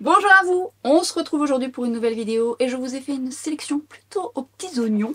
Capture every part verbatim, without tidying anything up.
Bonjour à vous, on se retrouve aujourd'hui pour une nouvelle vidéo et je vous ai fait une sélection plutôt aux petits oignons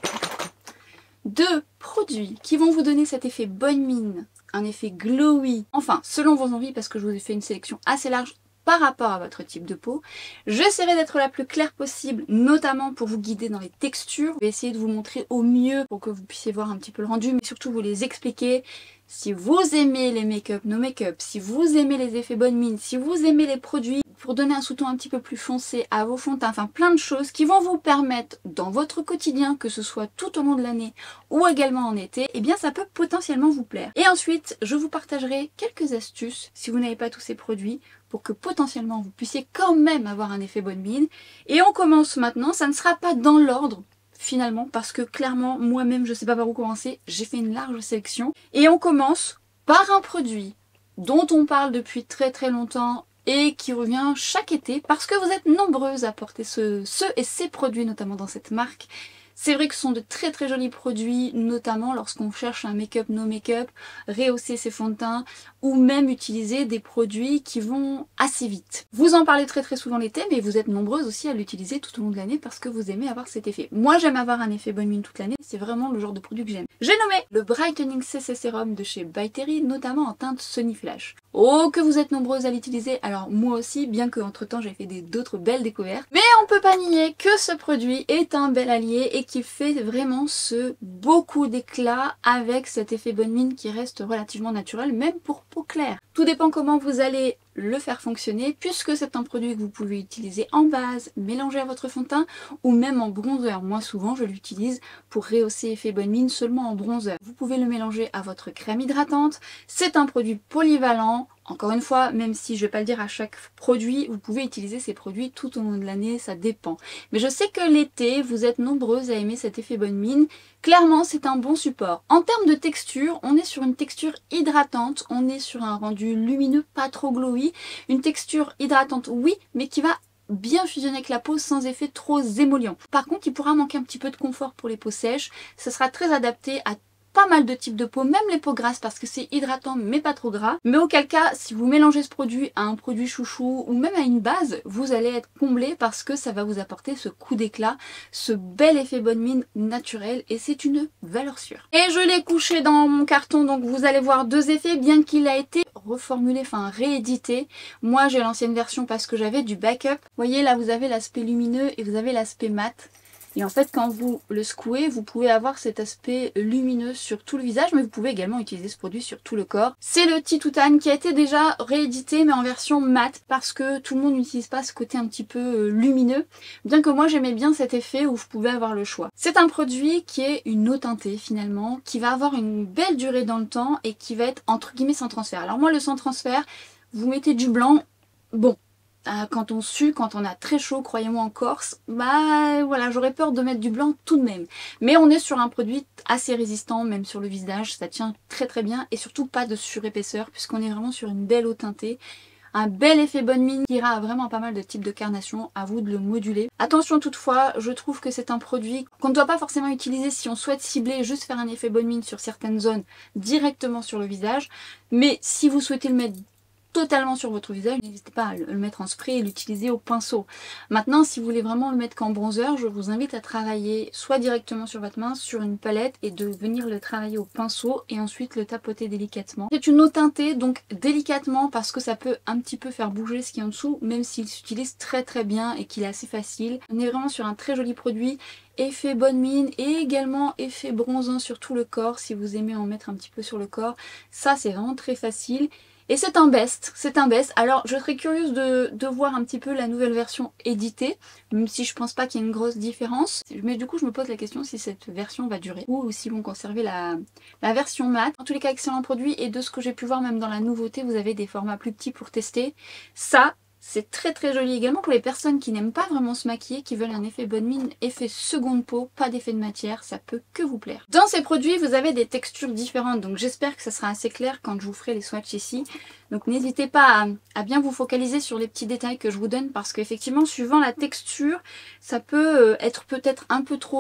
de produits qui vont vous donner cet effet bonne mine, un effet glowy, enfin selon vos envies parce que je vous ai fait une sélection assez large par rapport à votre type de peau. J'essaierai d'être la plus claire possible, notamment pour vous guider dans les textures. Je vais essayer de vous montrer au mieux pour que vous puissiez voir un petit peu le rendu, mais surtout vous les expliquer. Si vous aimez les make-up, no make-up, si vous aimez les effets bonne mine, si vous aimez les produits pour donner un sous-ton un petit peu plus foncé à vos fonds de teint, enfin plein de choses qui vont vous permettre dans votre quotidien, que ce soit tout au long de l'année ou également en été, eh bien ça peut potentiellement vous plaire. Et ensuite, je vous partagerai quelques astuces si vous n'avez pas tous ces produits pour que potentiellement vous puissiez quand même avoir un effet bonne mine. Et on commence maintenant, ça ne sera pas dans l'ordre finalement parce que clairement moi-même je sais pas par où commencer, j'ai fait une large sélection. Et on commence par un produit dont on parle depuis très très longtemps et qui revient chaque été parce que vous êtes nombreuses à porter ce, ce et ces produits notamment dans cette marque. C'est vrai que ce sont de très très jolis produits, notamment lorsqu'on cherche un make-up no make-up, rehausser ses fonds de teint ou même utiliser des produits qui vont assez vite. Vous en parlez très très souvent l'été, mais vous êtes nombreuses aussi à l'utiliser tout au long de l'année parce que vous aimez avoir cet effet. Moi j'aime avoir un effet bonne mine toute l'année, c'est vraiment le genre de produit que j'aime. J'ai nommé le Brightening C C Serum de chez By Terry, notamment en teinte Sunny Flash. Oh que vous êtes nombreuses à l'utiliser, alors moi aussi, bien que entre temps j'ai fait d'autres belles découvertes. Mais on peut pas nier que ce produit est un bel allié et qui fait vraiment ce beaucoup d'éclat avec cet effet bonne mine qui reste relativement naturel, même pour peau claire. Tout dépend comment vous allez le faire fonctionner, puisque c'est un produit que vous pouvez utiliser en base, mélanger à votre fond de teint ou même en bronzer. Moi souvent je l'utilise pour rehausser effet bonne mine seulement en bronzer. Vous pouvez le mélanger à votre crème hydratante. C'est un produit polyvalent. Encore une fois, même si je vais pas le dire à chaque produit, vous pouvez utiliser ces produits tout au long de l'année, ça dépend. Mais je sais que l'été, vous êtes nombreuses à aimer cet effet bonne mine. Clairement, c'est un bon support. En termes de texture, on est sur une texture hydratante, on est sur un rendu lumineux, pas trop glowy. Une texture hydratante, oui, mais qui va bien fusionner avec la peau sans effet trop émollient. Par contre, il pourra manquer un petit peu de confort pour les peaux sèches. Ça sera très adapté à pas mal de types de peau, même les peaux grasses parce que c'est hydratant mais pas trop gras. Mais auquel cas, si vous mélangez ce produit à un produit chouchou ou même à une base, vous allez être comblé parce que ça va vous apporter ce coup d'éclat, ce bel effet bonne mine naturel et c'est une valeur sûre. Et je l'ai couché dans mon carton, donc vous allez voir deux effets bien qu'il a été reformulé, enfin réédité. Moi j'ai l'ancienne version parce que j'avais du backup. Vous voyez là vous avez l'aspect lumineux et vous avez l'aspect mat. Et en fait, quand vous le secouez, vous pouvez avoir cet aspect lumineux sur tout le visage, mais vous pouvez également utiliser ce produit sur tout le corps. C'est le Titoutane qui a été déjà réédité, mais en version mat, parce que tout le monde n'utilise pas ce côté un petit peu lumineux, bien que moi j'aimais bien cet effet où je pouvais avoir le choix. C'est un produit qui est une eau teintée finalement, qui va avoir une belle durée dans le temps et qui va être entre guillemets sans transfert. Alors moi le sans transfert, vous mettez du blanc, bon. Quand on sue, quand on a très chaud, croyez-moi en Corse, bah voilà, j'aurais peur de mettre du blanc tout de même. Mais on est sur un produit assez résistant, même sur le visage, ça tient très très bien et surtout pas de surépaisseur puisqu'on est vraiment sur une belle eau teintée. Un bel effet bonne mine qui ira à vraiment pas mal de types de carnation, à vous de le moduler. Attention toutefois, je trouve que c'est un produit qu'on ne doit pas forcément utiliser si on souhaite cibler, juste faire un effet bonne mine sur certaines zones directement sur le visage. Mais si vous souhaitez le mettre totalement sur votre visage, n'hésitez pas à le mettre en spray et l'utiliser au pinceau. Maintenant, si vous voulez vraiment le mettre qu'en bronzer, je vous invite à travailler soit directement sur votre main, sur une palette, et de venir le travailler au pinceau et ensuite le tapoter délicatement. C'est une eau teintée, donc délicatement, parce que ça peut un petit peu faire bouger ce qui est en dessous, même s'il s'utilise très très bien et qu'il est assez facile. On est vraiment sur un très joli produit. Effet bonne mine et également effet bronzant sur tout le corps, si vous aimez en mettre un petit peu sur le corps. Ça, c'est vraiment très facile. Et c'est un best, c'est un best. Alors je serais curieuse de, de voir un petit peu la nouvelle version éditée, même si je pense pas qu'il y ait une grosse différence. Mais du coup je me pose la question si cette version va durer ou s'ils vont conserver la, la version mat. En tous les cas, excellent produit et de ce que j'ai pu voir même dans la nouveauté, vous avez des formats plus petits pour tester. Ça, c'est très très joli également pour les personnes qui n'aiment pas vraiment se maquiller, qui veulent un effet bonne mine, effet seconde peau, pas d'effet de matière, ça peut que vous plaire. Dans ces produits, vous avez des textures différentes, donc j'espère que ça sera assez clair quand je vous ferai les swatchs ici. Donc n'hésitez pas à, à bien vous focaliser sur les petits détails que je vous donne parce qu'effectivement, suivant la texture, ça peut être peut-être un peu trop riche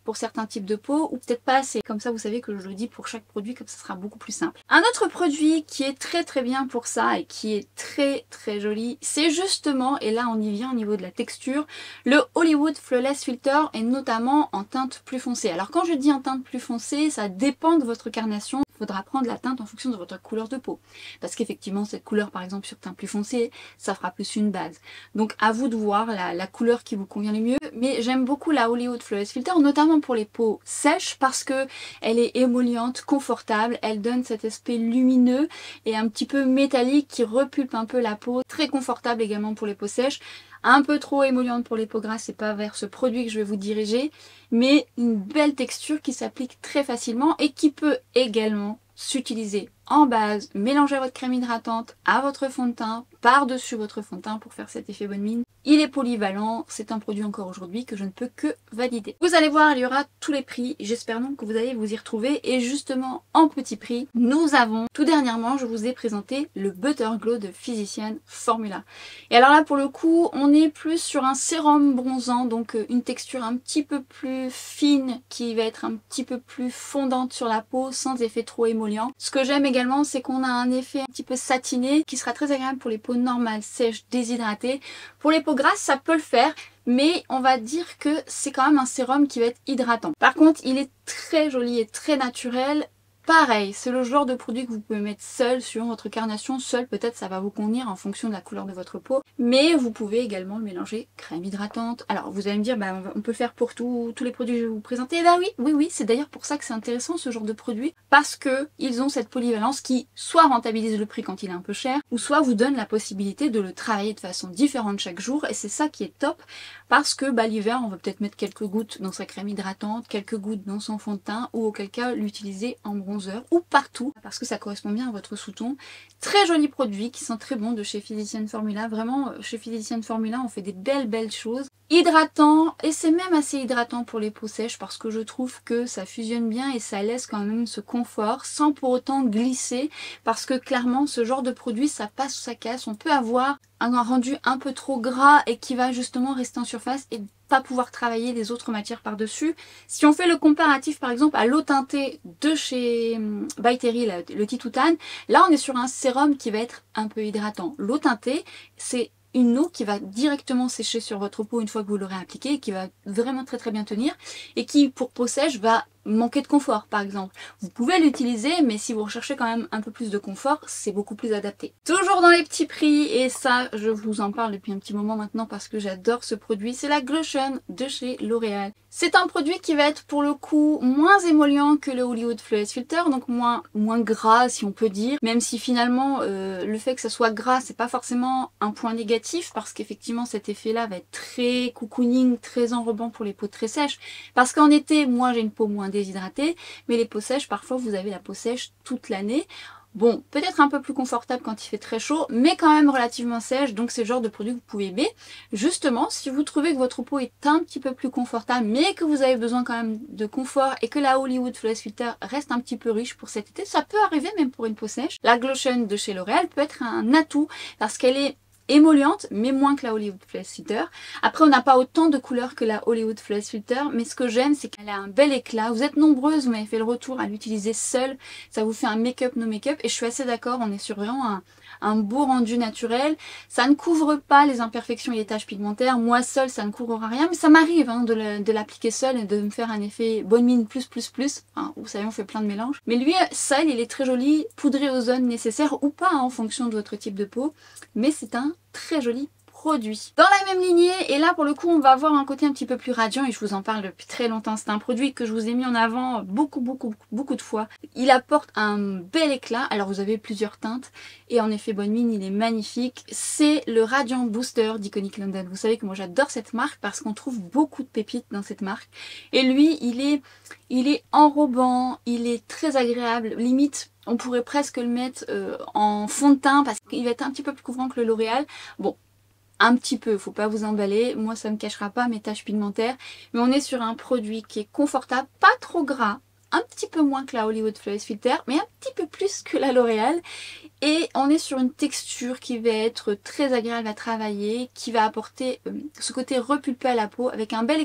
pour certains types de peau ou peut-être pas assez. Comme ça vous savez que je le dis pour chaque produit, comme ça sera beaucoup plus simple. Un autre produit qui est très très bien pour ça et qui est très très joli, c'est justement, et là on y vient au niveau de la texture, le Hollywood Flawless Filter et notamment en teinte plus foncée. Alors quand je dis en teinte plus foncée, ça dépend de votre carnation. Il faudra prendre la teinte en fonction de votre couleur de peau. Parce qu'effectivement, cette couleur, par exemple, sur teint plus foncé, ça fera plus une base. Donc à vous de voir la, la couleur qui vous convient le mieux. Mais j'aime beaucoup la Hollywood Flawless Filter, notamment pour les peaux sèches, parce que elle est émolliente, confortable, elle donne cet aspect lumineux et un petit peu métallique qui repulpe un peu la peau. Très confortable également pour les peaux sèches. Un peu trop émolliente pour les peaux grasses, c'est pas vers ce produit que je vais vous diriger, mais une belle texture qui s'applique très facilement et qui peut également s'utiliser en base, mélanger à votre crème hydratante, à votre fond de teint, par-dessus votre fond de teint pour faire cet effet bonne mine. Il est polyvalent, c'est un produit encore aujourd'hui que je ne peux que valider. Vous allez voir, il y aura tous les prix, j'espère donc que vous allez vous y retrouver. Et justement, en petit prix, nous avons, tout dernièrement, je vous ai présenté le Butter Glow de Physicians Formula. Et alors là, pour le coup, on est plus sur un sérum bronzant, donc une texture un petit peu plus fine, qui va être un petit peu plus fondante sur la peau, sans effet trop émollient. Ce que j'aime également, c'est qu'on a un effet un petit peu satiné, qui sera très agréable pour les peaux normales, sèches, déshydratées. Pour les peaux grasses, ça peut le faire, mais on va dire que c'est quand même un sérum qui va être hydratant. Par contre, il est très joli et très naturel. Pareil, c'est le genre de produit que vous pouvez mettre seul sur votre carnation. Seul, peut-être ça va vous convenir en fonction de la couleur de votre peau. Mais vous pouvez également le mélanger crème hydratante. Alors vous allez me dire, bah, on peut le faire pour tout, tous les produits que je vais vous présenter. Et bah oui, oui, oui, c'est d'ailleurs pour ça que c'est intéressant ce genre de produit. Parce que ils ont cette polyvalence qui soit rentabilise le prix quand il est un peu cher, ou soit vous donne la possibilité de le travailler de façon différente chaque jour. Et c'est ça qui est top. Parce que bah, l'hiver, on va peut-être mettre quelques gouttes dans sa crème hydratante, quelques gouttes dans son fond de teint, ou auquel cas l'utiliser en bronzant ou partout parce que ça correspond bien à votre sous-ton. Très joli produit qui sent très bon de chez Physicians Formula. Vraiment, chez Physicians Formula, on fait des belles belles choses. Hydratant, et c'est même assez hydratant pour les peaux sèches parce que je trouve que ça fusionne bien et ça laisse quand même ce confort sans pour autant glisser parce que clairement ce genre de produit ça passe ou ça casse. On peut avoir un rendu un peu trop gras et qui va justement rester en surface et pas pouvoir travailler les autres matières par-dessus. Si on fait le comparatif par exemple à l'eau teintée de chez By Terry, le Titoutane, là on est sur un sérum qui va être un peu hydratant. L'eau teintée, c'est une eau qui va directement sécher sur votre peau une fois que vous l'aurez appliquée et qui va vraiment très très bien tenir et qui pour peau sèche va manquer de confort par exemple. Vous pouvez l'utiliser mais si vous recherchez quand même un peu plus de confort, c'est beaucoup plus adapté. Toujours dans les petits prix et ça je vous en parle depuis un petit moment maintenant parce que j'adore ce produit, c'est la Glotion de chez L'Oréal. C'est un produit qui va être pour le coup moins émollient que le Hollywood Flawless Filter, donc moins, moins gras si on peut dire, même si finalement euh, le fait que ça soit gras c'est pas forcément un point négatif parce qu'effectivement cet effet là va être très cocooning, très enrobant pour les peaux très sèches parce qu'en été moi j'ai une peau moins déshydratée, mais les peaux sèches parfois vous avez la peau sèche toute l'année. Bon, peut-être un peu plus confortable quand il fait très chaud, mais quand même relativement sèche, donc c'est le genre de produit que vous pouvez aimer. Justement, si vous trouvez que votre peau est un petit peu plus confortable, mais que vous avez besoin quand même de confort et que la Hollywood Flawless Filter reste un petit peu riche pour cet été, ça peut arriver même pour une peau sèche. La Glotion de chez L'Oréal peut être un atout parce qu'elle est émolliente mais moins que la Hollywood Flawless Filter. Après on n'a pas autant de couleurs que la Hollywood Flawless Filter, mais ce que j'aime c'est qu'elle a un bel éclat. Vous êtes nombreuses, vous m'avez fait le retour à l'utiliser seule, ça vous fait un make-up no make-up et je suis assez d'accord, on est sur vraiment un, un beau rendu naturel. Ça ne couvre pas les imperfections et les taches pigmentaires, moi seule ça ne couvrira rien, mais ça m'arrive hein, de l'appliquer seule et de me faire un effet bonne mine plus plus plus, enfin, vous savez on fait plein de mélanges. Mais lui seul il est très joli, poudré aux zones nécessaires ou pas hein, en fonction de votre type de peau, mais c'est un très joli produit. Dans la même lignée, et là pour le coup on va avoir un côté un petit peu plus radiant et je vous en parle depuis très longtemps, c'est un produit que je vous ai mis en avant beaucoup beaucoup beaucoup de fois. Il apporte un bel éclat, alors vous avez plusieurs teintes et en effet bonne mine il est magnifique. C'est le Radiant Booster d'Iconic London. Vous savez que moi j'adore cette marque parce qu'on trouve beaucoup de pépites dans cette marque et lui il est, il est enrobant, il est très agréable, limite on pourrait presque le mettre euh, en fond de teint parce qu'il va être un petit peu plus couvrant que le L'Oréal. Bon, un petit peu, faut pas vous emballer, moi ça ne cachera pas mes taches pigmentaires, mais on est sur un produit qui est confortable, pas trop gras, un petit peu moins que la Hollywood Flawless Filter, mais un petit peu plus que la L'Oréal. Et on est sur une texture qui va être très agréable à travailler, qui va apporter euh, ce côté repulpé à la peau avec un bel éclat,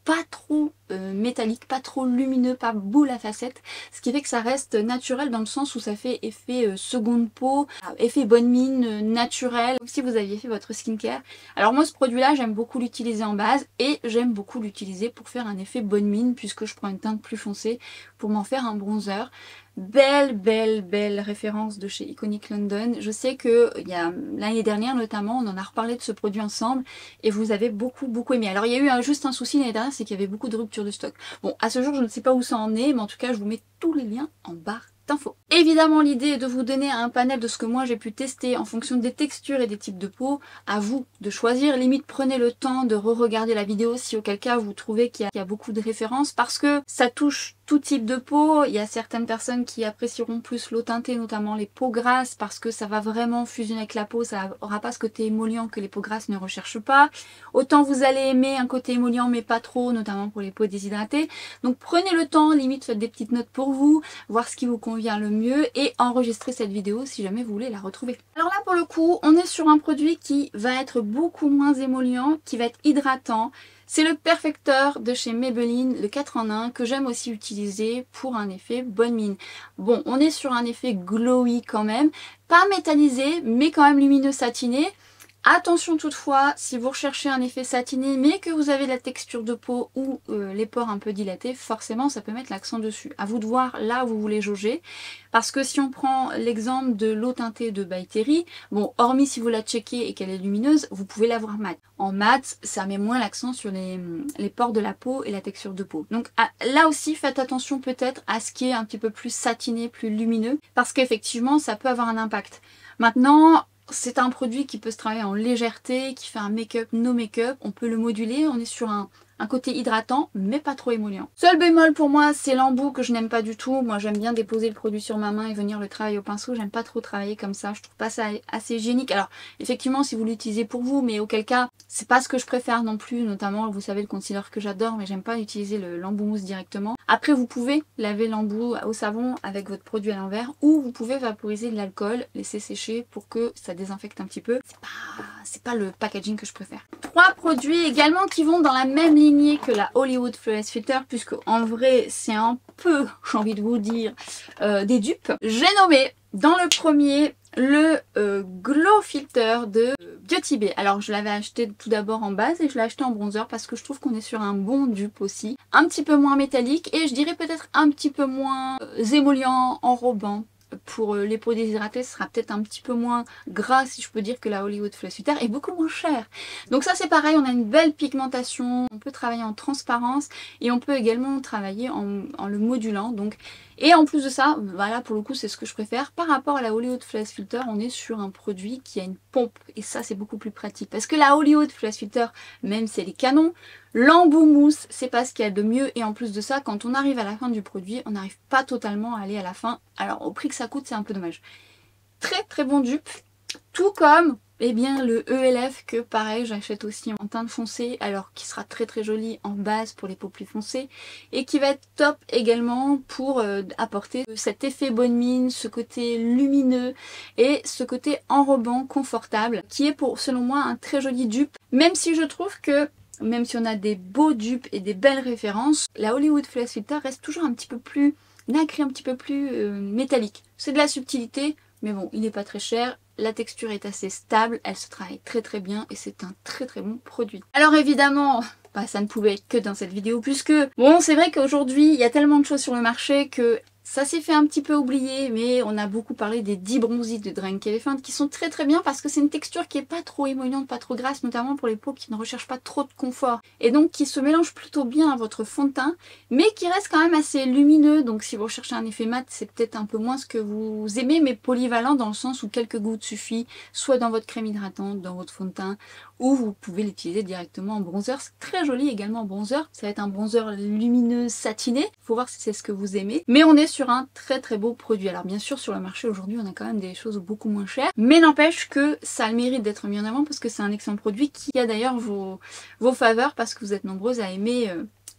pas trop euh, métallique, pas trop lumineux, pas boule à facettes, ce qui fait que ça reste naturel dans le sens où ça fait effet euh, seconde peau, effet bonne mine, euh, naturel, comme si vous aviez fait votre skincare. Alors moi ce produit là j'aime beaucoup l'utiliser en base et j'aime beaucoup l'utiliser pour faire un effet bonne mine puisque je prends une teinte plus foncée pour m'en faire un bronzer. Belle, belle, belle référence de chez Iconic London. Je sais que il y a l'année dernière notamment, on en a reparlé de ce produit ensemble et vous avez beaucoup, beaucoup aimé. Alors il y a eu un, juste un souci l'année dernière, c'est qu'il y avait beaucoup de rupture de stock. Bon, à ce jour, je ne sais pas où ça en est, mais en tout cas, je vous mets tous les liens en barre d'infos. Évidemment, l'idée est de vous donner un panel de ce que moi j'ai pu tester en fonction des textures et des types de peau. À vous de choisir. Limite, prenez le temps de re-regarder la vidéo si auquel cas vous trouvez qu'il y, y a beaucoup de références parce que ça touche tout type de peau. Il y a certaines personnes qui apprécieront plus l'eau teintée, notamment les peaux grasses, parce que ça va vraiment fusionner avec la peau. Ça aura pas ce côté émollient que les peaux grasses ne recherchent pas. Autant vous allez aimer un côté émollient, mais pas trop, notamment pour les peaux déshydratées. Donc prenez le temps, limite faites des petites notes pour vous, voir ce qui vous convient le mieux et enregistrez cette vidéo si jamais vous voulez la retrouver. Alors là pour le coup, on est sur un produit qui va être beaucoup moins émollient, qui va être hydratant. C'est le Perfector de chez Maybelline, le quatre en un, que j'aime aussi utiliser pour un effet bonne mine. Bon, on est sur un effet glowy quand même, pas métallisé, mais quand même lumineux satiné. Attention toutefois, si vous recherchez un effet satiné mais que vous avez la texture de peau ou euh, les pores un peu dilatés, forcément ça peut mettre l'accent dessus. À vous de voir là où vous voulez jauger. Parce que si on prend l'exemple de l'eau teintée de By Terry, bon, hormis si vous la checkez et qu'elle est lumineuse, vous pouvez l'avoir mat. En mat, ça met moins l'accent sur les, les pores de la peau et la texture de peau. Donc à, là aussi, faites attention peut-être à ce qui est un petit peu plus satiné, plus lumineux, parce qu'effectivement ça peut avoir un impact. Maintenant, c'est un produit qui peut se travailler en légèreté, qui fait un make-up, no make-up. On peut le moduler, on est sur un, un côté hydratant, mais pas trop émollient. Seul bémol pour moi, c'est l'embout que je n'aime pas du tout. Moi, j'aime bien déposer le produit sur ma main et venir le travailler au pinceau. J'aime pas trop travailler comme ça. Je trouve pas ça assez hygiénique. Alors, effectivement, si vous l'utilisez pour vous, mais auquel cas, c'est pas ce que je préfère non plus. Notamment, vous savez, le concealer que j'adore, mais j'aime pas utiliser l'embout mousse directement. Après, vous pouvez laver l'embout au savon avec votre produit à l'envers ou vous pouvez vaporiser de l'alcool, laisser sécher pour que ça désinfecte un petit peu. C'est pas, c'est pas le packaging que je préfère. Trois produits également qui vont dans la même lignée que la Hollywood Flawless Filter, puisque en vrai, c'est un peu, j'ai envie de vous dire, euh, des dupes. J'ai nommé dans le premier le euh, Glow Filter de Beauty Bay. Alors je l'avais acheté tout d'abord en base et je l'ai acheté en bronzer parce que je trouve qu'on est sur un bon dupe aussi. Un petit peu moins métallique et je dirais peut-être un petit peu moins euh, émollient, enrobant. Pour les peaux déshydratées, ce sera peut-être un petit peu moins gras, si je peux dire, que la Hollywood Flawless Filter, et beaucoup moins cher. Donc ça c'est pareil, on a une belle pigmentation, on peut travailler en transparence et on peut également travailler en, en le modulant. Donc, et en plus de ça, voilà, pour le coup c'est ce que je préfère. Par rapport à la Hollywood Flawless Filter, on est sur un produit qui a une pompe et ça c'est beaucoup plus pratique. Parce que la Hollywood Flawless Filter, même si elle est canon, l'embout mousse, c'est pas ce qu'il y a de mieux et en plus de ça, quand on arrive à la fin du produit, on n'arrive pas totalement à aller à la fin. Alors au prix que ça coûte, c'est un peu dommage. Très très bon dupe, tout comme eh bien, le E L F que pareil j'achète aussi en teinte foncée, alors qui sera très très joli en base pour les peaux plus foncées et qui va être top également pour euh, apporter cet effet bonne mine, ce côté lumineux et ce côté enrobant confortable qui est pour selon moi un très joli dupe, même si je trouve que même si on a des beaux dupes et des belles références, la Hollywood Flawless Filter reste toujours un petit peu plus nacré, un petit peu plus euh, métallique. C'est de la subtilité, mais bon, il n'est pas très cher. La texture est assez stable, elle se travaille très très bien et c'est un très très bon produit. Alors évidemment, bah, ça ne pouvait être que dans cette vidéo puisque, bon, c'est vrai qu'aujourd'hui, il y a tellement de choses sur le marché que ça s'est fait un petit peu oublier, mais on a beaucoup parlé des dix bronzes de Drunk Elephant qui sont très très bien parce que c'est une texture qui est pas trop émolliente, pas trop grasse, notamment pour les peaux qui ne recherchent pas trop de confort. Et donc qui se mélange plutôt bien à votre fond de teint, mais qui reste quand même assez lumineux. Donc si vous recherchez un effet mat, c'est peut-être un peu moins ce que vous aimez, mais polyvalent dans le sens où quelques gouttes suffit, soit dans votre crème hydratante, dans votre fond de teint, ou vous pouvez l'utiliser directement en bronzer. C'est très joli également en bronzer. Ça va être un bronzer lumineux satiné. Faut voir si c'est ce que vous aimez. Mais on est sur un très très beau produit. Alors bien sûr sur le marché aujourd'hui on a quand même des choses beaucoup moins chères, mais n'empêche que ça a le mérite d'être mis en avant parce que c'est un excellent produit qui a d'ailleurs vos, vos faveurs parce que vous êtes nombreuses à aimer euh,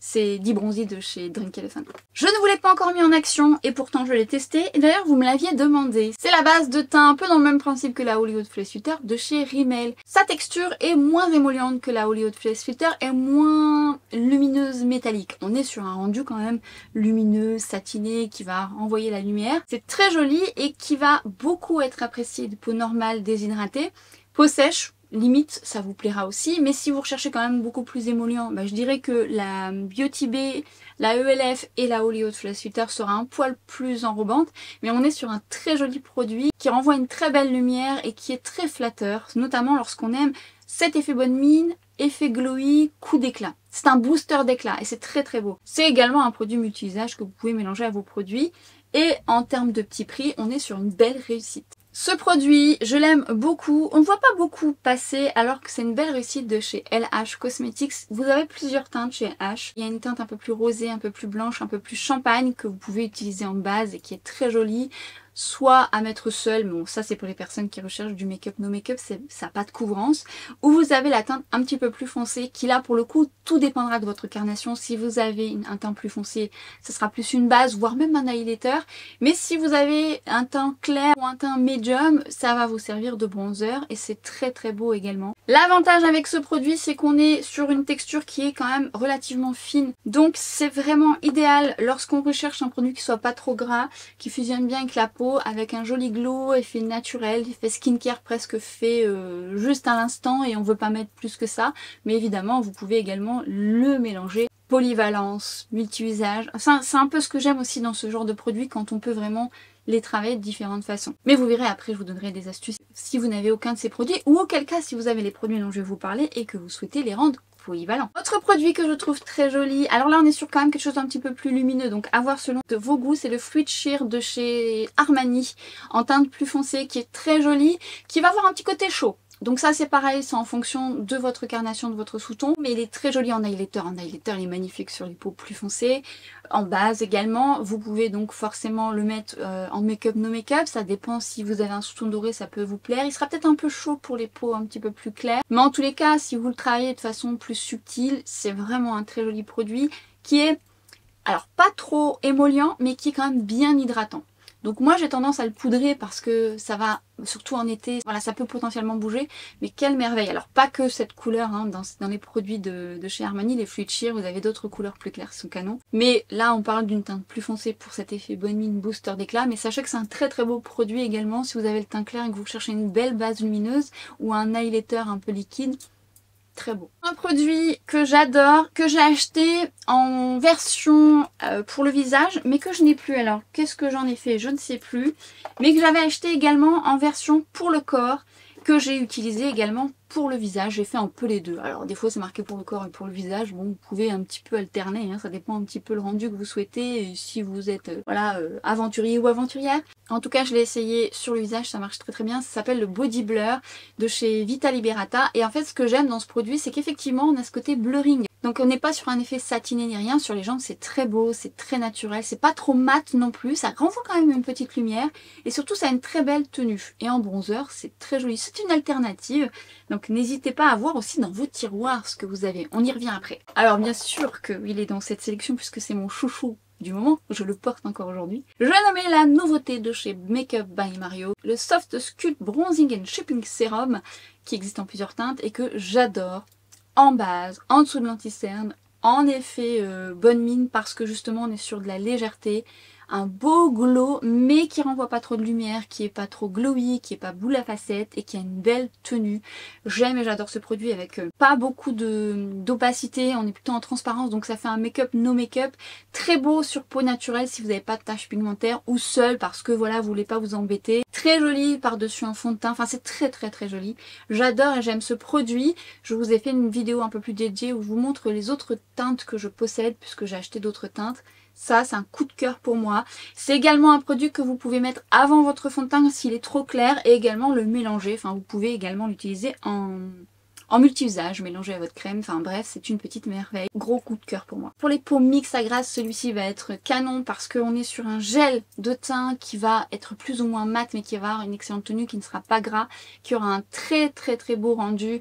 c'est dix Bronzy de chez Drink Elephant. Je ne vous l'ai pas encore mis en action et pourtant je l'ai testé. Et d'ailleurs vous me l'aviez demandé. C'est la base de teint un peu dans le même principe que la Hollywood Flawless Filter de chez Rimmel. Sa texture est moins émolliente que la Hollywood Flawless Filter et moins lumineuse métallique. On est sur un rendu quand même lumineux, satiné, qui va renvoyer la lumière. C'est très joli et qui va beaucoup être apprécié de peau normale déshydratée. Peau sèche, limite ça vous plaira aussi, mais si vous recherchez quand même beaucoup plus émollient, bah, je dirais que la Beauty Bay, la E L F et la Hollywood Flawless Filter sera un poil plus enrobante, mais on est sur un très joli produit qui renvoie une très belle lumière et qui est très flatteur, notamment lorsqu'on aime cet effet bonne mine, effet glowy, coup d'éclat. C'est un booster d'éclat et c'est très très beau. C'est également un produit multi-usage que vous pouvez mélanger à vos produits et en termes de petit prix, on est sur une belle réussite. Ce produit, je l'aime beaucoup. On ne voit pas beaucoup passer alors que c'est une belle réussite de chez L H Cosmetics. Vous avez plusieurs teintes chez L H. Il y a une teinte un peu plus rosée, un peu plus blanche, un peu plus champagne que vous pouvez utiliser en base et qui est très jolie. Soit à mettre seul, mais bon ça c'est pour les personnes qui recherchent du make-up, no make-up, ça n'a pas de couvrance. Ou vous avez la teinte un petit peu plus foncée qui là pour le coup tout dépendra de votre carnation. Si vous avez une, un teint plus foncé, ce sera plus une base, voire même un highlighter. Mais si vous avez un teint clair ou un teint medium, ça va vous servir de bronzer et c'est très très beau également. L'avantage avec ce produit c'est qu'on est sur une texture qui est quand même relativement fine. Donc c'est vraiment idéal lorsqu'on recherche un produit qui soit pas trop gras, qui fusionne bien avec la peau, avec un joli glow, effet naturel, effet skincare presque fait euh, juste à l'instant et on veut pas mettre plus que ça. Mais évidemment, vous pouvez également le mélanger. Polyvalence, multi-usage, enfin, c'est un peu ce que j'aime aussi dans ce genre de produit quand on peut vraiment les travailler de différentes façons. Mais vous verrez après, je vous donnerai des astuces si vous n'avez aucun de ces produits ou auquel cas si vous avez les produits dont je vais vous parler et que vous souhaitez les rendre polyvalent. Autre produit que je trouve très joli, alors là on est sur quand même quelque chose d'un petit peu plus lumineux, donc à voir selon de vos goûts, c'est le Fluid Sheer de chez Armani en teinte plus foncée qui est très joli, qui va avoir un petit côté chaud. Donc ça c'est pareil, c'est en fonction de votre carnation, de votre sous-ton, mais il est très joli en highlighter. En highlighter il est magnifique sur les peaux plus foncées. En base également, vous pouvez donc forcément le mettre euh, en make-up, no make-up, ça dépend si vous avez un sous-ton doré, ça peut vous plaire. Il sera peut-être un peu chaud pour les peaux un petit peu plus claires, mais en tous les cas, si vous le travaillez de façon plus subtile, c'est vraiment un très joli produit qui est, alors pas trop émollient, mais qui est quand même bien hydratant. Donc moi j'ai tendance à le poudrer parce que ça va, surtout en été, voilà, ça peut potentiellement bouger, mais quelle merveille. Alors pas que cette couleur, hein, dans, dans les produits de, de chez Armani, les Fluid Sheer, vous avez d'autres couleurs plus claires qui sont canon. Mais là on parle d'une teinte plus foncée pour cet effet bonne mine booster d'éclat, mais sachez que c'est un très très beau produit également si vous avez le teint clair et que vous cherchez une belle base lumineuse ou un highlighter un peu liquide. Très beau. Un produit que j'adore, que j'ai acheté en version euh, pour le visage, mais que je n'ai plus. Alors, qu'est-ce que j'en ai fait? Je ne sais plus. Mais que j'avais acheté également en version pour le corps, que j'ai utilisé également pour le visage. J'ai fait un peu les deux. Alors, des fois, c'est marqué pour le corps et pour le visage. Bon, vous pouvez un petit peu alterner. Hein, ça dépend un petit peu le rendu que vous souhaitez. Et si vous êtes euh, voilà, euh, aventurier ou aventurière. En tout cas, je l'ai essayé sur le visage. Ça marche très très bien. Ça s'appelle le Body Blur de chez Vita Liberata. Et en fait, ce que j'aime dans ce produit, c'est qu'effectivement, on a ce côté blurring. Donc on n'est pas sur un effet satiné ni rien, sur les jambes c'est très beau, c'est très naturel, c'est pas trop mat non plus, ça renvoie quand même une petite lumière et surtout ça a une très belle tenue. Et en bronzer c'est très joli, c'est une alternative, donc n'hésitez pas à voir aussi dans vos tiroirs ce que vous avez, on y revient après. Alors bien sûr qu'il est dans cette sélection puisque c'est mon chouchou du moment, je le porte encore aujourd'hui. Je vais nommer la nouveauté de chez Makeup by Mario, le Soft Sculpt Bronzing and Shaping Serum qui existe en plusieurs teintes et que j'adore. En base, en dessous de l'anti-cerne, en effet euh, bonne mine parce que justement on est sur de la légèreté, un beau glow mais qui renvoie pas trop de lumière, qui est pas trop glowy, qui est pas boule à facettes et qui a une belle tenue. J'aime et j'adore ce produit avec euh, pas beaucoup de d'opacité, on est plutôt en transparence donc ça fait un make-up no make-up très beau sur peau naturelle si vous n'avez pas de taches pigmentaires ou seul parce que voilà vous voulez pas vous embêter. Très joli par-dessus un fond de teint, enfin c'est très très très joli. J'adore et j'aime ce produit. Je vous ai fait une vidéo un peu plus dédiée où je vous montre les autres teintes que je possède puisque j'ai acheté d'autres teintes. Ça, c'est un coup de cœur pour moi. C'est également un produit que vous pouvez mettre avant votre fond de teint s'il est trop clair et également le mélanger. Enfin, vous pouvez également l'utiliser en, en multi-usage, mélanger à votre crème. Enfin bref, c'est une petite merveille. Gros coup de cœur pour moi. Pour les peaux mix à grasse, celui-ci va être canon parce qu'on est sur un gel de teint qui va être plus ou moins mat mais qui va avoir une excellente tenue, qui ne sera pas gras, qui aura un très très très beau rendu.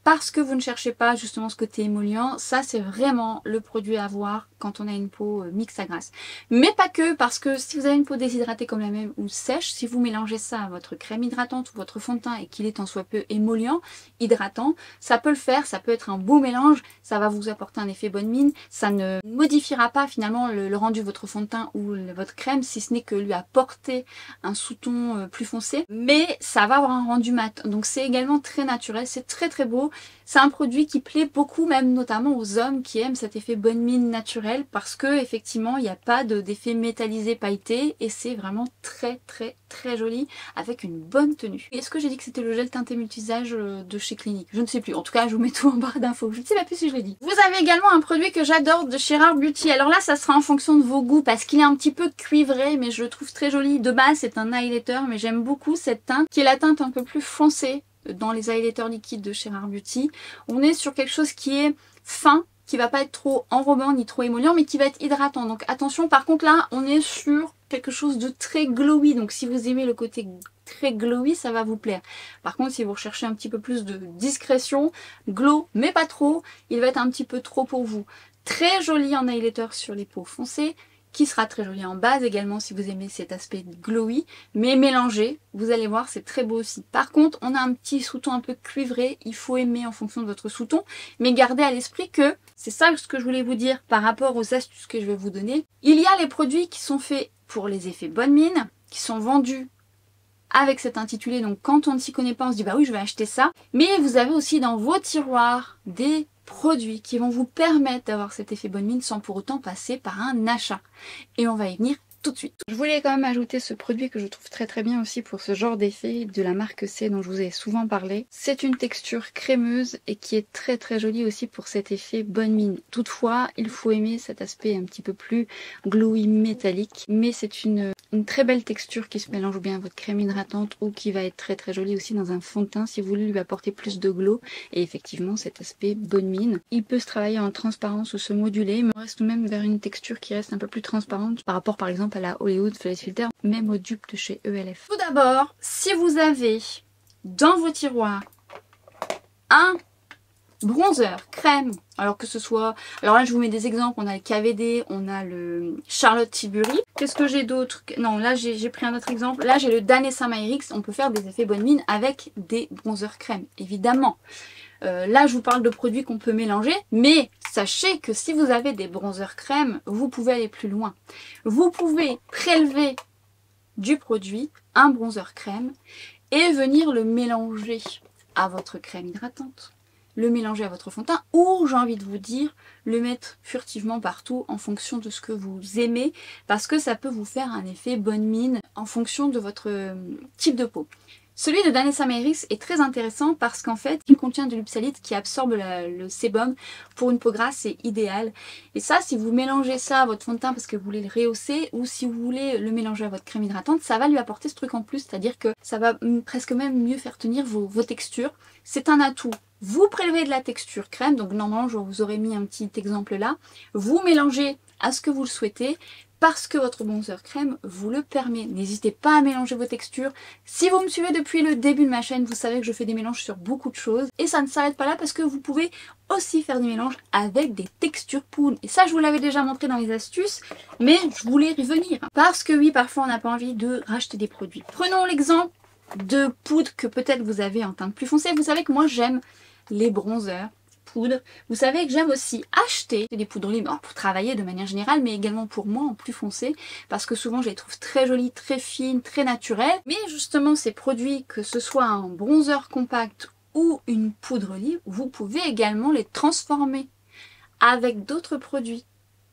parce que vous ne cherchez pas justement ce côté émollient. Ça, c'est vraiment le produit à avoir quand on a une peau mixte à grasse. Mais pas que, parce que si vous avez une peau déshydratée comme la même ou sèche, si vous mélangez ça à votre crème hydratante ou votre fond de teint et qu'il est en soit peu émollient, hydratant, ça peut le faire, ça peut être un beau mélange, ça va vous apporter un effet bonne mine, ça ne modifiera pas finalement le, le rendu de votre fond de teint ou le, votre crème, si ce n'est que lui apporter un sous-ton plus foncé, mais ça va avoir un rendu mat. Donc c'est également très naturel, c'est très très beau. C'est un produit qui plaît beaucoup, même notamment aux hommes qui aiment cet effet bonne mine naturel, parce que effectivement il n'y a pas d'effet métallisé pailleté et c'est vraiment très très très joli avec une bonne tenue. Est-ce que j'ai dit que c'était le gel teinté multisage de chez Clinique? Je ne sais plus. En tout cas, je vous mets tout en barre d'infos. Je ne sais pas plus si je l'ai dit. Vous avez également un produit que j'adore de chez Rare Beauty. Alors là, ça sera en fonction de vos goûts parce qu'il est un petit peu cuivré, mais je le trouve très joli. De base, c'est un highlighter, mais j'aime beaucoup cette teinte qui est la teinte un peu plus foncée dans les highlighters liquides de chez Rare Beauty. On est sur quelque chose qui est fin, qui va pas être trop enrobant ni trop émollient, mais qui va être hydratant. Donc attention, par contre là, on est sur quelque chose de très glowy. Donc si vous aimez le côté très glowy, ça va vous plaire. Par contre, si vous recherchez un petit peu plus de discrétion, glow, mais pas trop, il va être un petit peu trop pour vous. Très joli en highlighter sur les peaux foncées, qui sera très joli en base également si vous aimez cet aspect glowy, mais mélangé, vous allez voir, c'est très beau aussi. Par contre, on a un petit sous-ton un peu cuivré, il faut aimer en fonction de votre sous-ton, mais gardez à l'esprit que, c'est ça ce que je voulais vous dire par rapport aux astuces que je vais vous donner, il y a les produits qui sont faits pour les effets bonne mine, qui sont vendus avec cet intitulé, donc quand on ne s'y connaît pas, on se dit bah oui je vais acheter ça, mais vous avez aussi dans vos tiroirs des produits qui vont vous permettre d'avoir cet effet bonne mine sans pour autant passer par un achat. Et on va y venir tout de suite. Je voulais quand même ajouter ce produit que je trouve très très bien aussi pour ce genre d'effet de la marque C dont je vous ai souvent parlé. C'est une texture crémeuse et qui est très très jolie aussi pour cet effet bonne mine. Toutefois, il faut aimer cet aspect un petit peu plus glowy métallique, mais c'est une, une très belle texture qui se mélange bien à votre crème hydratante ou qui va être très très jolie aussi dans un fond de teint si vous voulez lui apporter plus de glow et effectivement cet aspect bonne mine. Il peut se travailler en transparence ou se moduler, mais on reste même vers une texture qui reste un peu plus transparente par rapport par exemple à la Hollywood Flawless Filter, même au dupe de chez E L F. Tout d'abord, si vous avez dans vos tiroirs un bronzer, crème, alors que ce soit... Alors là, je vous mets des exemples. On a le K V D, on a le Charlotte Tilbury. Qu'est-ce que j'ai d'autre? Non, là, j'ai pris un autre exemple. Là, j'ai le Danessa Myrix. On peut faire des effets bonne mine avec des bronzers crème, évidemment. Euh, là, je vous parle de produits qu'on peut mélanger, mais sachez que si vous avez des bronzers crème, vous pouvez aller plus loin. Vous pouvez prélever du produit, un bronzer crème, et venir le mélanger à votre crème hydratante, le mélanger à votre fond de teint, ou j'ai envie de vous dire, le mettre furtivement partout en fonction de ce que vous aimez, parce que ça peut vous faire un effet bonne mine en fonction de votre type de peau. Celui de Danessa Myrix est très intéressant parce qu'en fait, il contient de l'oxalate qui absorbe la, le sébum. Pour une peau grasse, c'est idéal. Et ça, si vous mélangez ça à votre fond de teint parce que vous voulez le rehausser ou si vous voulez le mélanger à votre crème hydratante, ça va lui apporter ce truc en plus, c'est-à-dire que ça va presque même mieux faire tenir vos, vos textures. C'est un atout. Vous prélevez de la texture crème, donc normalement, je vous aurais mis un petit exemple là. Vous mélangez à ce que vous le souhaitez, parce que votre bronzer crème vous le permet. N'hésitez pas à mélanger vos textures. Si vous me suivez depuis le début de ma chaîne, vous savez que je fais des mélanges sur beaucoup de choses. Et ça ne s'arrête pas là parce que vous pouvez aussi faire des mélanges avec des textures poudre. Et ça, je vous l'avais déjà montré dans les astuces, mais je voulais y revenir. Parce que oui, parfois on n'a pas envie de racheter des produits. Prenons l'exemple de poudre que peut-être vous avez en teinte plus foncée. Vous savez que moi j'aime les bronzers. Poudre. Vous savez que j'aime aussi acheter des poudres libres pour travailler de manière générale, mais également pour moi en plus foncé, parce que souvent je les trouve très jolies, très fines, très naturelles. Mais justement ces produits, que ce soit un bronzer compact ou une poudre libre, vous pouvez également les transformer avec d'autres produits.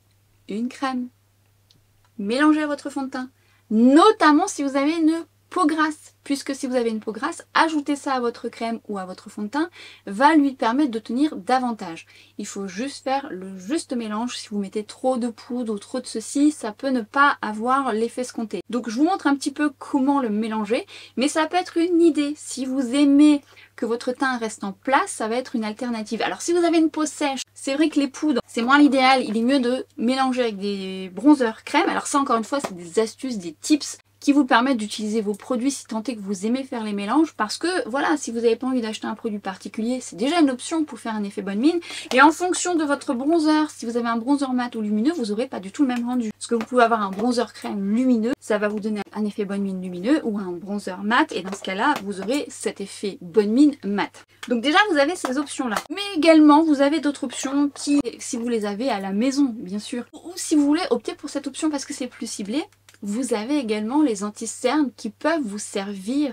Une crème, mélangée à votre fond de teint, notamment si vous avez une peau grasse, puisque si vous avez une peau grasse, ajouter ça à votre crème ou à votre fond de teint va lui permettre de tenir davantage. Il faut juste faire le juste mélange. Si vous mettez trop de poudre ou trop de ceci, ça peut ne pas avoir l'effet escompté. Donc je vous montre un petit peu comment le mélanger, mais ça peut être une idée. Si vous aimez que votre teint reste en place, ça va être une alternative. Alors si vous avez une peau sèche, c'est vrai que les poudres, c'est moins l'idéal. Il est mieux de mélanger avec des bronzers crème. Alors ça, encore une fois, c'est des astuces, des tips qui vous permettent d'utiliser vos produits si tant est que vous aimez faire les mélanges, parce que voilà, si vous n'avez pas envie d'acheter un produit particulier, c'est déjà une option pour faire un effet bonne mine. Et en fonction de votre bronzer, si vous avez un bronzer mat ou lumineux, vous n'aurez pas du tout le même rendu. Parce que vous pouvez avoir un bronzer crème lumineux, ça va vous donner un effet bonne mine lumineux, ou un bronzer mat, et dans ce cas-là, vous aurez cet effet bonne mine mat. Donc déjà, vous avez ces options-là. Mais également, vous avez d'autres options qui, si vous les avez à la maison, bien sûr, ou si vous voulez opter pour cette option parce que c'est plus ciblé, vous avez également les anti-cernes qui peuvent vous servir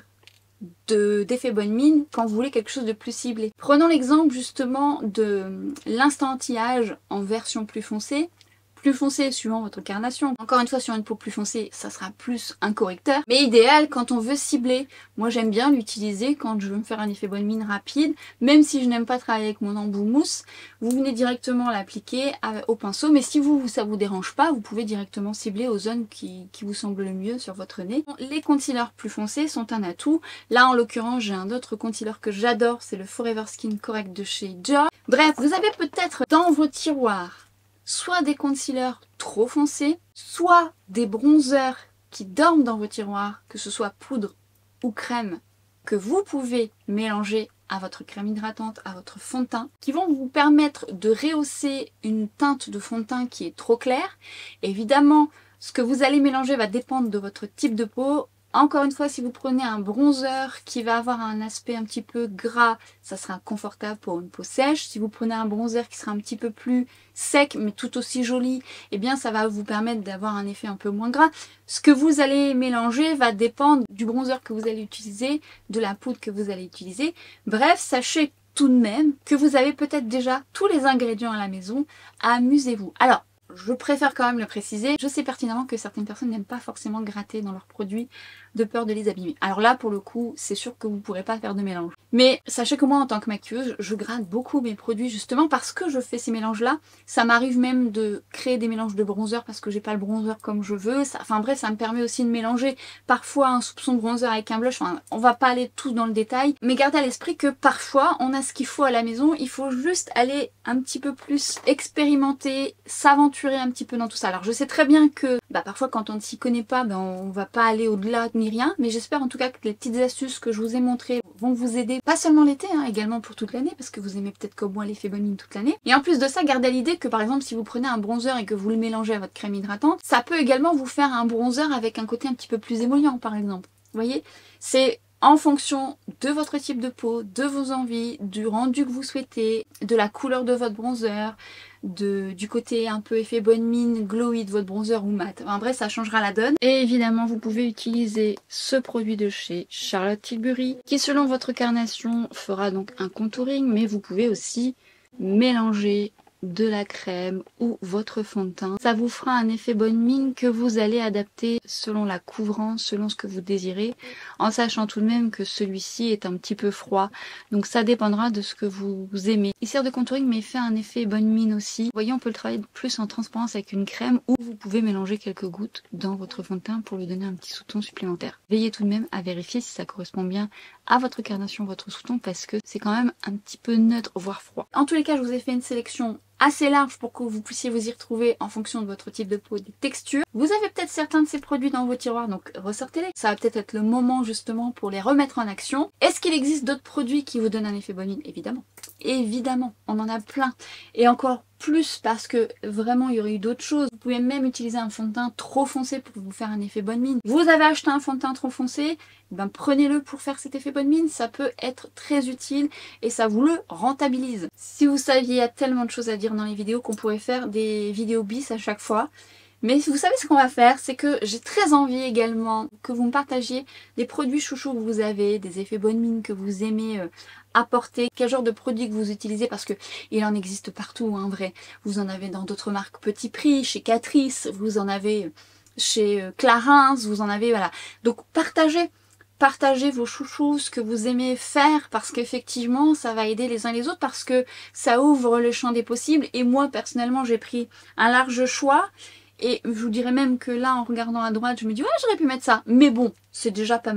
d'effet bonne mine quand vous voulez quelque chose de plus ciblé. Prenons l'exemple justement de l'instant anti-âge en version plus foncée. Plus foncé suivant votre carnation. Encore une fois, sur une peau plus foncée, ça sera plus un correcteur. Mais idéal quand on veut cibler. Moi, j'aime bien l'utiliser quand je veux me faire un effet bonne mine rapide. Même si je n'aime pas travailler avec mon embout mousse, vous venez directement l'appliquer au pinceau. Mais si vous, ça vous dérange pas, vous pouvez directement cibler aux zones qui, qui vous semblent le mieux sur votre nez. Les concealers plus foncés sont un atout. Là, en l'occurrence, j'ai un autre concealer que j'adore. C'est le Forever Skin Correct de chez Dior. Bref, vous avez peut-être dans vos tiroirs soit des concealers trop foncés, soit des bronzers qui dorment dans vos tiroirs, que ce soit poudre ou crème, que vous pouvez mélanger à votre crème hydratante, à votre fond de teint, qui vont vous permettre de rehausser une teinte de fond de teint qui est trop claire. Évidemment, ce que vous allez mélanger va dépendre de votre type de peau. Encore une fois, si vous prenez un bronzer qui va avoir un aspect un petit peu gras, ça sera confortable pour une peau sèche. Si vous prenez un bronzer qui sera un petit peu plus sec, mais tout aussi joli, eh bien ça va vous permettre d'avoir un effet un peu moins gras. Ce que vous allez mélanger va dépendre du bronzer que vous allez utiliser, de la poudre que vous allez utiliser. Bref, sachez tout de même que vous avez peut-être déjà tous les ingrédients à la maison. Amusez-vous. Alors, je préfère quand même le préciser. Je sais pertinemment que certaines personnes n'aiment pas forcément gratter dans leurs produits de peur de les abîmer. Alors là, pour le coup, c'est sûr que vous ne pourrez pas faire de mélange. Mais sachez que moi, en tant que maquilleuse, je gratte beaucoup mes produits justement parce que je fais ces mélanges-là. Ça m'arrive même de créer des mélanges de bronzer parce que j'ai pas le bronzer comme je veux. Ça, enfin bref, ça me permet aussi de mélanger parfois un soupçon de bronzer avec un blush. Enfin, on va pas aller tous dans le détail. Mais gardez à l'esprit que parfois, on a ce qu'il faut à la maison. Il faut juste aller un petit peu plus expérimenter, s'aventurer un petit peu dans tout ça. Alors je sais très bien que bah, parfois quand on ne s'y connaît pas, ben, on va pas aller au-delà ni rien, mais j'espère en tout cas que les petites astuces que je vous ai montrées vont vous aider, pas seulement l'été, hein, également pour toute l'année, parce que vous aimez peut-être comme moi l'effet bonne mine toute l'année. Et en plus de ça, gardez à l'idée que par exemple si vous prenez un bronzer et que vous le mélangez à votre crème hydratante, ça peut également vous faire un bronzer avec un côté un petit peu plus émollient par exemple. Vous voyez, c'est en fonction de votre type de peau, de vos envies, du rendu que vous souhaitez, de la couleur de votre bronzer, de, du côté un peu effet bonne mine, glowy de votre bronzer ou mat. En bref, ça changera la donne. Et évidemment, vous pouvez utiliser ce produit de chez Charlotte Tilbury, qui selon votre carnation fera donc un contouring, mais vous pouvez aussi mélanger de la crème ou votre fond de teint. Ça vous fera un effet bonne mine que vous allez adapter selon la couvrance, selon ce que vous désirez, en sachant tout de même que celui-ci est un petit peu froid, donc ça dépendra de ce que vous aimez. Il sert de contouring mais il fait un effet bonne mine aussi. Vous voyez, on peut le travailler plus en transparence avec une crème ou vous pouvez mélanger quelques gouttes dans votre fond de teint pour lui donner un petit sous-ton supplémentaire. Veillez tout de même à vérifier si ça correspond bien à votre carnation, votre sous-ton, parce que c'est quand même un petit peu neutre, voire froid. En tous les cas, je vous ai fait une sélection assez large pour que vous puissiez vous y retrouver en fonction de votre type de peau, des textures. Vous avez peut-être certains de ces produits dans vos tiroirs, donc ressortez-les. Ça va peut-être être le moment justement pour les remettre en action. Est-ce qu'il existe d'autres produits qui vous donnent un effet bonne mine? Évidemment. Évidemment, on en a plein. Et encore plus parce que vraiment il y aurait eu d'autres choses. Vous pouvez même utiliser un fond de teint trop foncé pour vous faire un effet bonne mine. Vous avez acheté un fond de teint trop foncé, ben prenez-le pour faire cet effet bonne mine. Ça peut être très utile et ça vous le rentabilise. Si vous saviez, il y a tellement de choses à dire dans les vidéos qu'on pourrait faire des vidéos bis à chaque fois. Mais vous savez ce qu'on va faire, c'est que j'ai très envie également que vous me partagiez des produits chouchous que vous avez, des effets bonne mine que vous aimez euh, apporter, quel genre de produits que vous utilisez, parce que il en existe partout, en hein, vrai. Vous en avez dans d'autres marques petit prix, chez Catrice, vous en avez chez euh, Clarins, vous en avez, voilà. Donc partagez Partagez vos chouchous, ce que vous aimez faire, parce qu'effectivement ça va aider les uns les autres, parce que ça ouvre le champ des possibles. Et moi personnellement j'ai pris un large choix. Et je vous dirais même que là, en regardant à droite, je me dis ouais, j'aurais pu mettre ça. Mais bon, c'est déjà pas mal.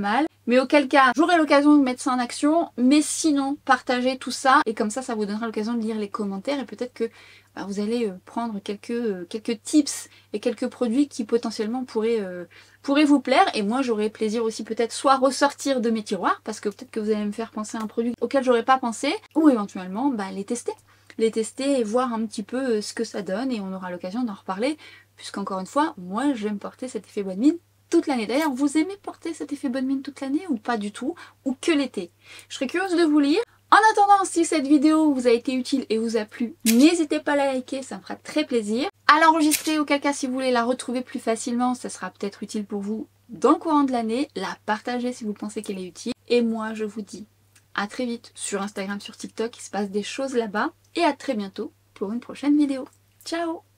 Mais auquel cas, j'aurai l'occasion de mettre ça en action. Mais sinon, partagez tout ça. Et comme ça, ça vous donnera l'occasion de lire les commentaires. Et peut-être que bah, vous allez euh, prendre quelques, euh, quelques tips et quelques produits qui potentiellement pourraient, euh, pourraient vous plaire. Et moi, j'aurai plaisir aussi peut-être soit ressortir de mes tiroirs. Parce que peut-être que vous allez me faire penser à un produit auquel j'aurais pas pensé. Ou éventuellement, bah, les tester. Les tester et voir un petit peu ce que ça donne. Et on aura l'occasion d'en reparler. Puisqu'encore une fois, moi, j'aime porter cet effet bonne mine toute l'année. D'ailleurs, vous aimez porter cet effet bonne mine toute l'année ou pas du tout, ou que l'été? Je serais curieuse de vous lire. En attendant, si cette vidéo vous a été utile et vous a plu, n'hésitez pas à la liker, ça me fera très plaisir. À l'enregistrer, auquel cas si vous voulez la retrouver plus facilement, ça sera peut-être utile pour vous dans le courant de l'année. La partager si vous pensez qu'elle est utile. Et moi, je vous dis à très vite sur Instagram, sur TikTok, il se passe des choses là-bas. Et à très bientôt pour une prochaine vidéo. Ciao!